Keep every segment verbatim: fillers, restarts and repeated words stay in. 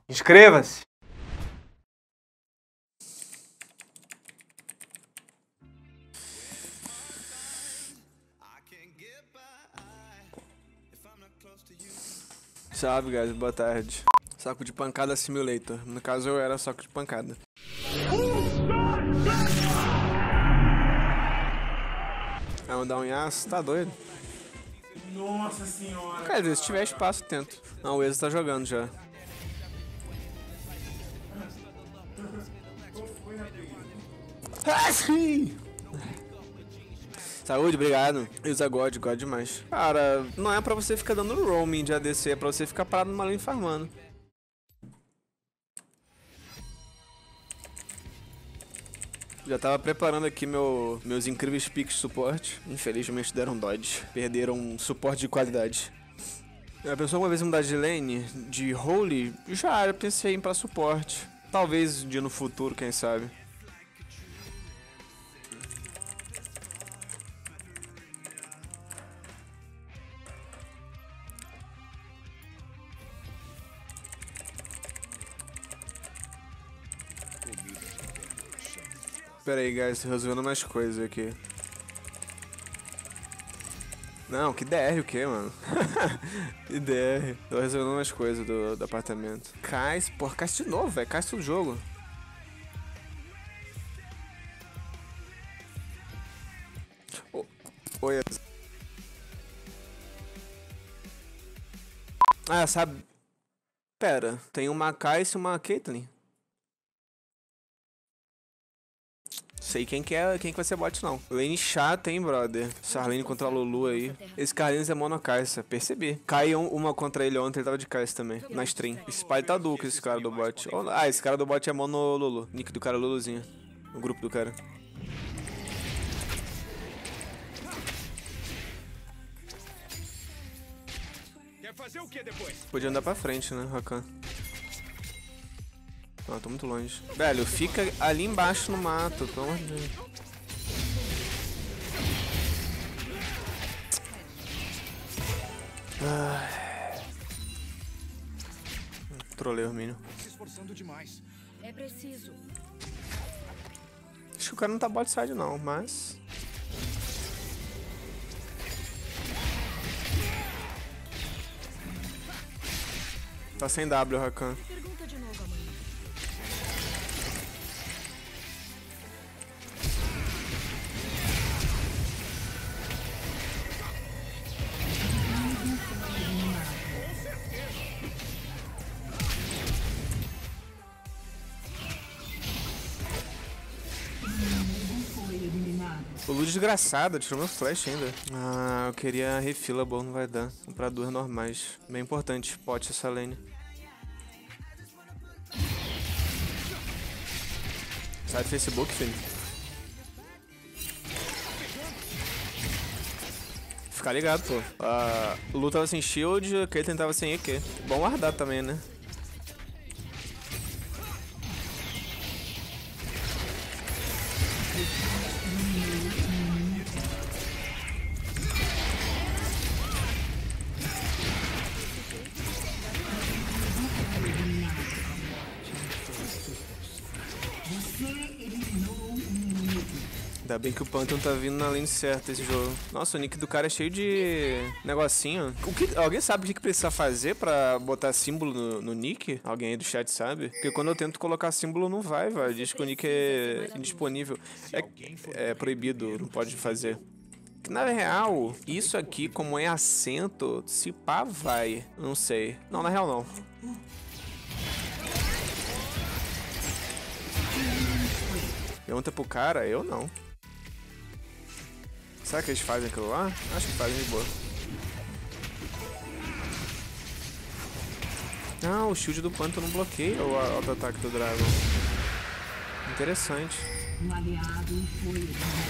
Inscreva-se! Salve, guys, boa tarde. Saco de pancada simulator. No caso, eu era saco de pancada. Vai mandar um aço? Tá doido? Nossa senhora! Cara, se tiver espaço, tento. Não, o Ezo tá jogando já. Ah, sim! Saúde, obrigado. Usa God, God demais. Cara, não é pra você ficar dando roaming de A D C, é pra você ficar parado numa lane farmando. Já tava preparando aqui meu, meus incríveis picks de suporte. Infelizmente deram dodge. Perderam um suporte de qualidade. A pessoa uma vez mudar de lane, de holy, já pensei em ir pra suporte. Talvez um dia no futuro, quem sabe. Pera aí, guys, tô resolvendo umas coisas aqui. Não, que D R o que, mano? Que D R. Tô resolvendo umas coisas do, do apartamento. Cais, porra, cais de novo, velho. Cais todo jogo. Oh, oi. Ah, sabe... Pera, tem uma Kais e uma Caitlyn. Sei quem que é, quem que vai ser bot não. Lane chata, hein, brother. Sarlane contra a Lulu aí. Esse Carlinhos é mono Kai'Sa, percebi. Caiu uma contra ele ontem, ele tava de Kai'Sa também, na stream. Esse pai tá duco, esse cara do bot. Oh, ah, esse cara do bot é mono Lulu. Nick do cara Luluzinho. O grupo do cara. Quer fazer o que depois? Podia andar pra frente, né, Rakan? Ah, tô muito longe. Velho, fica ali embaixo no mato, pelo amor de Deus. Ah. Trolei o Hermínio. Se esforçando demais. É preciso. Acho que o cara não tá bot side não, mas... Tá sem W, Rakan. Pergunta de novo amanhã. O Lu desgraçado, tirou meu flash ainda. Ah, eu queria refillable, não vai dar. Vou comprar duas normais. Bem importante, pote essa lane. Sai do Facebook, filho. Ficar ligado, pô. Ah, o Lu tava sem shield, a Caitlyn tava sem E Q. Bom guardar também, né? Ainda bem que o Pantheon tá vindo na lane certa esse jogo. Nossa, o nick do cara é cheio de negocinho. O que, alguém sabe o que, que precisa fazer pra botar símbolo no, no nick? Alguém aí do chat sabe? Porque quando eu tento colocar símbolo não vai, velho. Diz que o nick é indisponível. É, é proibido, não pode fazer. Que na real, isso aqui, como é acento, se pá vai. Não sei. Não, na real não. Pergunta pro cara, eu não. Será que eles fazem aquilo lá? Acho que fazem de boa. Não, o shield do Pantheon não bloqueia o auto-ataque do Dragon. Interessante. Um aliado foi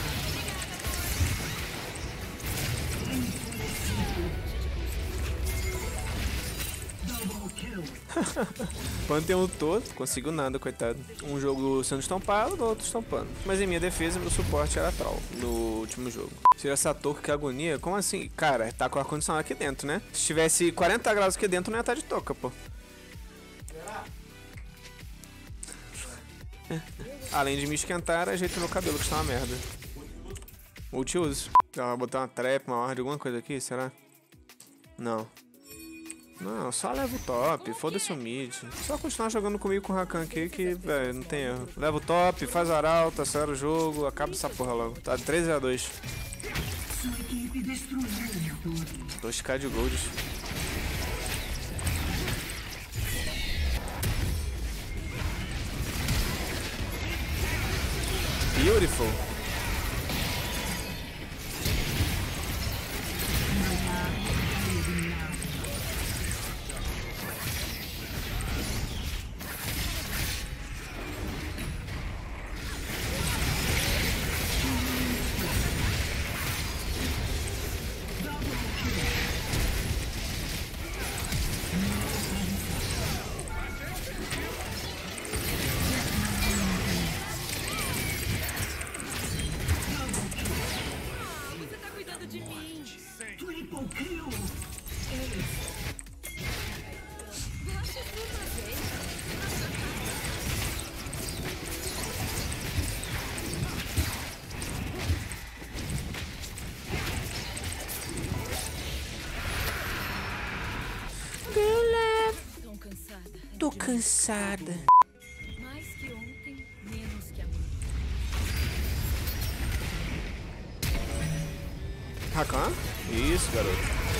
Pantheon todo, conseguiu nada, coitado. Um jogo sendo estampado, o outro estampando. Mas em minha defesa, meu suporte era troll no último jogo. Tira essa touca, que agonia. Como assim? Cara, tá com o ar-condicionado aqui dentro, né? Se tivesse quarenta graus aqui dentro, não ia estar de touca, pô. Além de me esquentar, ajeito meu cabelo, que está uma merda. Multiuso. Ela vai botar uma trap, uma ordem, alguma coisa aqui, será? Não. Não, só leva o top, foda-se o mid. Só continuar jogando comigo com o Rakan aqui que, velho, não tem erro. Leva o top, faz a arauta, acelera o jogo, acaba essa porra logo. Tá treze a dois. dois K de gold. Beautiful. Tão cansada. Tô cansada. Mais que ontem, menos que amanhã. Rakan? Isso, garoto.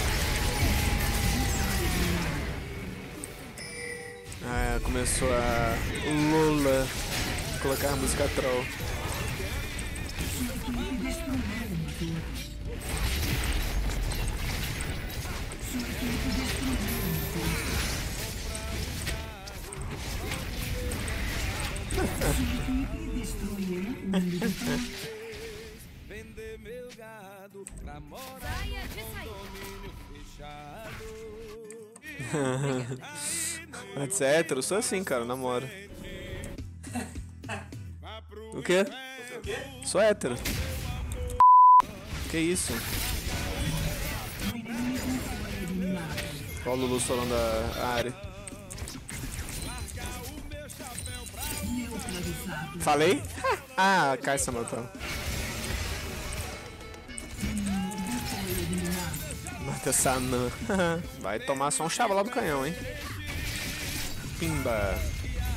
Ah, começou a Lola colocar a música troll. Vender meu gado pra morar Saia de sair. Mas é hétero, sou assim, cara, eu namoro. O quê? Sou hétero. Que isso? Olha o Lulu solando a área. Falei? Ah, cai essa matou. Mata essa anã. Vai tomar só um chava lá do canhão, hein? Pimba.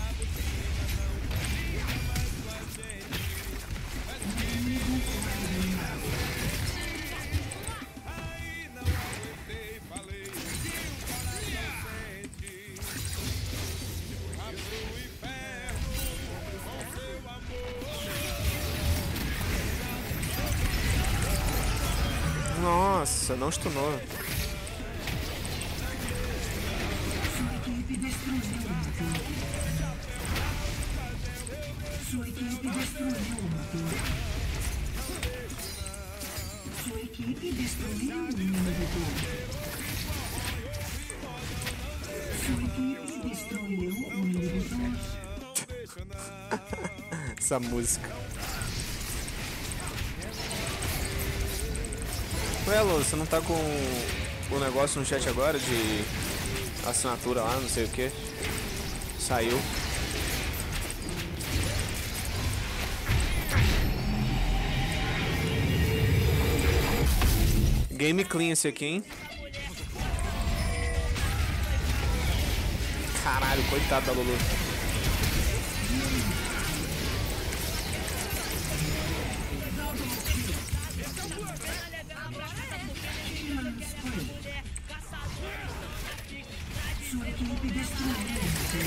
Nossa, não stunou. Sua equipe destruiu o motor. Sua equipe destruiu o inibidor. Sua equipe destruiu o inibidor. Essa música. Ué, Lô, você não tá com o negócio no chat agora de assinatura lá, não sei o que? Saiu. Game clean esse aqui, hein? Caralho, coitado da Lulu. Sua equipe destruiu.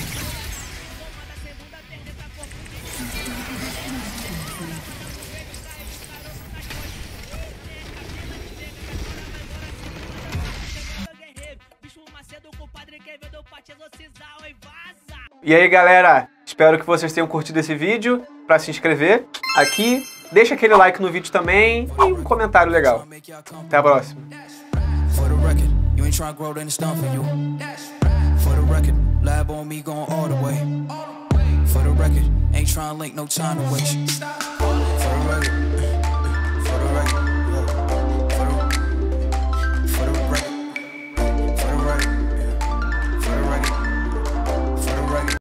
E aí, galera, espero que vocês tenham curtido esse vídeo. Para se inscrever aqui, deixa aquele like no vídeo também e um comentário legal. Até a próxima. For the record, you ain't tryna grow, then it's done for you. For the record, lab on me going all the way. For the record, ain't tryna link, no time to waste. For the record.